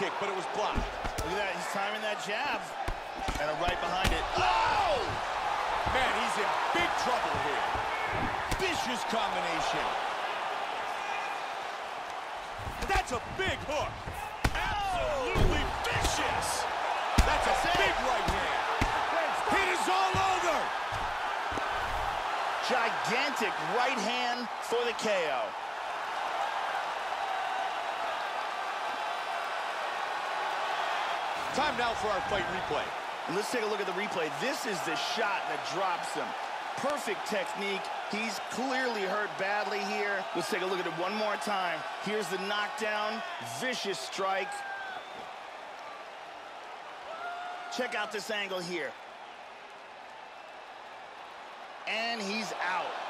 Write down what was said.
kick, but it was blocked. Look at that, he's timing that jab. And a right behind it. Oh! Man, he's in big trouble here. Vicious combination. That's a big hook. Absolutely vicious. That's a big right hand. It is all over. Gigantic right hand for the KO. Time now for our fight replay. Let's take a look at the replay. This is the shot that drops him. Perfect technique. He's clearly hurt badly here. Let's take a look at it one more time. Here's the knockdown. Vicious strike. Check out this angle here. And he's out.